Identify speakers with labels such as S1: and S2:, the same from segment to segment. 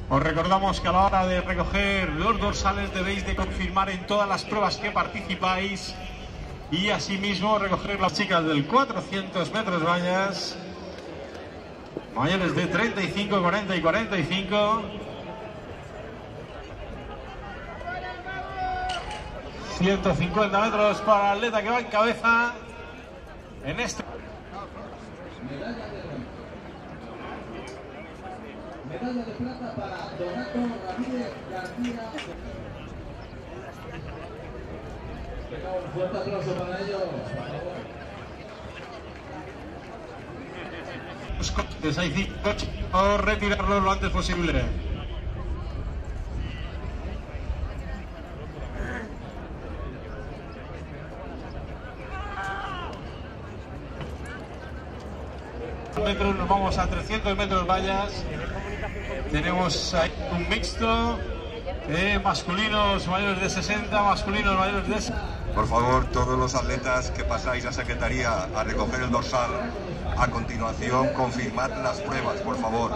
S1: Os recordamos que a la hora de recoger los dorsales debéis de confirmar en todas las pruebas que participáis y asimismo recoger las chicas del 400 metros vallas, mayores de 35, 40 y 45. 150 metros para el atleta que va en cabeza en este.
S2: Medalla de plata para Donato Ramírez García. Un fuerte aplauso para ellos, por favor.
S1: Hay 5 coches, por retirarlos lo antes posible. Nos vamos a 300 metros vallas. Tenemos ahí un mixto, masculinos mayores de 60, masculinos mayores de 60.
S3: Por favor, todos los atletas que pasáis a Secretaría a recoger el dorsal, a continuación confirmad las pruebas, por favor.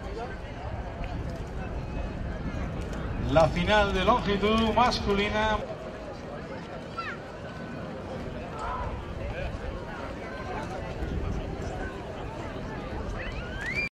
S1: La final de longitud masculina.